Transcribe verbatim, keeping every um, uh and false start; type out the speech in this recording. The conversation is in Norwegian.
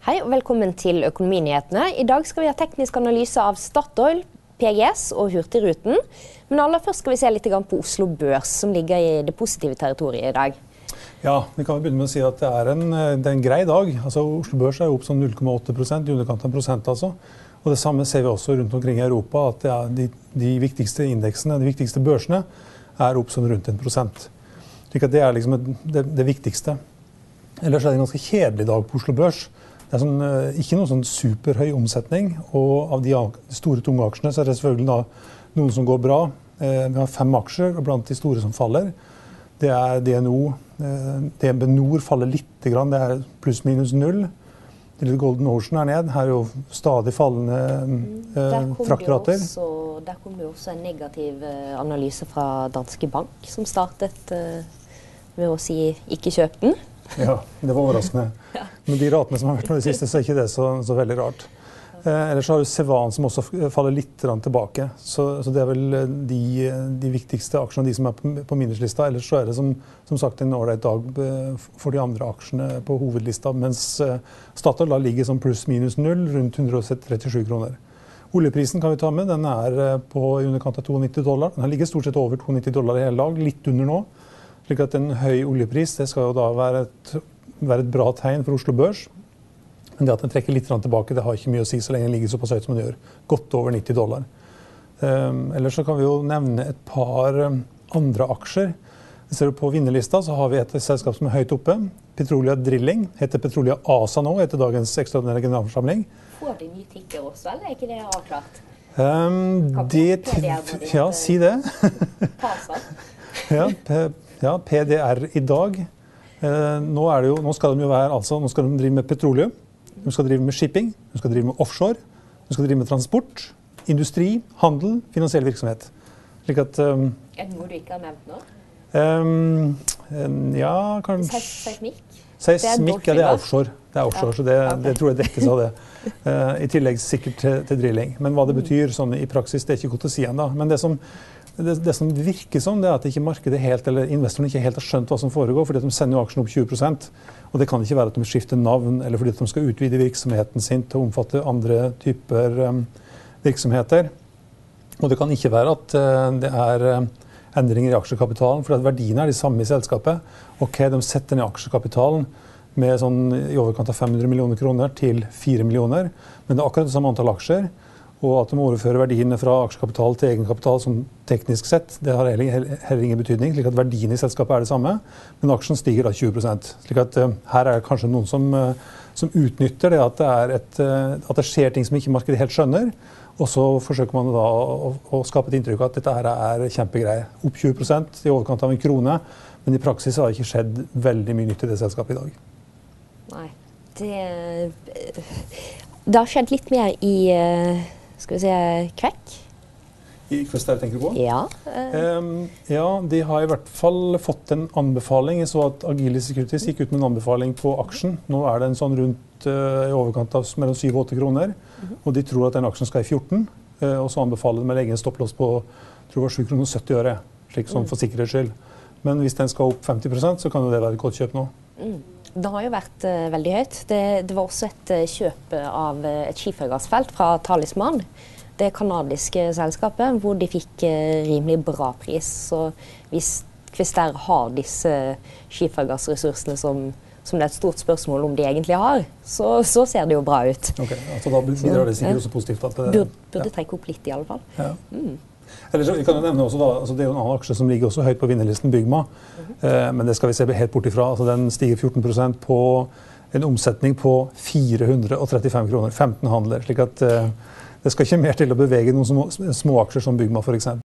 Hei og velkommen til Økonominyhetene. I dag skal vi ha teknisk analyse av Statoil, P G S og Hurtigruten. Men aller først skal vi se litt på Oslo Børs, som ligger i det positive territoriet i dag. Ja, vi kan begynne med å si at det er en, det er en grei dag. Altså, Oslo Børs er opp sånn null komma åtte prosent, i underkant av prosent altså. Og det samme ser vi også rundt omkring i Europa, at det er de, de viktigste indeksene, de viktigste børsene, er opp sånn rundt en prosent. Slik at det er liksom det, det viktigste. Ellers er det en ganske kjedelig dag på Oslo Børs. Det er sånn, ikke noen sånn superhøy omsetning, og av de store tunge aksjene så er det selvfølgelig da noen som går bra. Vi har fem aksjer, og blant de store som faller. Det er D N O. D N B Nord faller litt, det er pluss minus null. Golden Ocean er ned. Her er jo stadig fallende eh, fraktrater. Der kom det jo også en negativ analyse fra Danske Bank, som startet eh, med å si ikke kjøp den. Ja, det var overraskende. Ja. Men de ratene som har vært med det siste, så er ikke det så, så veldig rart. Eh, ellers har du Sevan som også faller litt tilbake. Så, så det er vel de, de viktigste aksjene, de som er på, på minuslista. Ellers så er det som, som sagt en ålreit dag for de andre aksjene på hovedlista, mens Statoil da ligger som pluss minus null, rundt hundre og trettisju kroner. Oljeprisen kan vi ta med, den er på i underkant av nittito dollar. Den har ligget stort sett over nittito dollar i hele dag, litt under nå. Slik at en høy oljepris, det skal jo da være et, være et bra tegn for Oslo Børs. Men det at den trekker litt tilbake, det har ikke mye å si så lenge den ligger såpass høyt som den gjør. Godt over nitti dollar. Um, ellers så kan vi jo nevne et par um, andre aksjer. Ser du på vinnerlista, så har vi et selskap som er høyt oppe. Petrolia Drilling, heter Petrolia ASA nå, etter dagens ekstraordinære generalforsamling. Får de nye tikker også, eller er ikke det avklart? Um, det, ja, si det. Pasa. Ja, Ja, P D R i dag. Eh, nå, er det jo, nå skal de jo være, altså, nå skal de drive med petroleum, de skal drive med shipping, de skal drive med offshore, de skal drive med transport, industri, handel, finansiell virksomhet. Slik at, um, er det noe du ikke har nevnt nå? Um, ja, kanskje... Seismikk? Seismikk, ja, det er offshore. Det er offshore, ja. Så det, okay. Det tror jeg dekkes av det. Uh, I tillegg sikkert til, til drilling. Men hva det betyr sånn, i praksis, det er ikke godt å si ennå. Men det som Det, det som virker som, det er at ikke markedet helt, eller investorene ikke helt har skjønt hva som foregår, fordi de sender jo aksjen opp tjue prosent. Og det kan ikke være at de skifter navn, eller fordi de skal utvide virksomheten sin til å omfatte andre typer um, virksomheter. Og det kan ikke være at uh, det er uh, endringer i aksjekapitalen, for at verdiene er de samme i selskapet. Ok, de setter ned aksjekapitalen med sånn i overkant av fem hundre millioner kroner til fire millioner, men det er akkurat det samme antall aksjer. Og at de overfører verdiene fra aksjekapital til egenkapital som teknisk sett, det har heller, heller ingen betydning, slik at verdiene i selskapet er det samme, men aksjen stiger da tjue prosent. Slik at uh, her er det kanskje noen som, uh, som utnytter det at det, er et, uh, at det skjer ting som ikke markedet helt skjønner, og så forsøker man da å, å skape et inntrykk av at dette her er kjempegreier. Opp tjue prosent i overkant av en krone, men i praksis har det ikke skjedd veldig mye nytt i det selskapet i dag. Nei, det, det har skjedd litt mer i... Uh Skal vi se, Kvekk? I Kvestar tenker du på? Ja. Um, ja, de har i hvert fall fått en anbefaling. Jeg så at Agili Securities gikk ut med en anbefaling på aksjen. Nå er det en sånn rundt uh, i overkant av mellom syv og åtte kroner. Mm-hmm. Og de tror at den aksjen skal i fjorten. Uh, og så anbefaler de med egen stopplås på tror jeg, sju kroner og sytti øre. Slik sånn for sikkerhets skyld. Men hvis den skal opp femti prosent, så kan jo det være et godt kjøp nå. Mm. Det har jo vært uh, veldig høyt. Det, det var også et uh, kjøp av uh, et skifergassfelt fra Talisman, det kanadiske selskapet, hvor de fikk uh, rimelig bra pris. Så hvis Kvestar har disse skifergassressursene som, som det er et stort spørsmål om de egentlig har, så, så ser det jo bra ut. Ok, altså da bidrar det sikkert også positivt. At det, burde burde ja. trekke opp litt i alle fall. Ja. Mm. Eller så, vi kan jo nevne også da, altså det er jo en annen aksje som ligger også høyt på vinnerlisten, Byggma. Mm-hmm. eh, men det skal vi se helt bort ifra. Altså den stiger fjorten prosent på en omsetning på fire hundre og trettifem kroner, femten handler. Slik at eh, det skal ikke mer til å bevege noen små, små aksjer som Byggma for eksempel.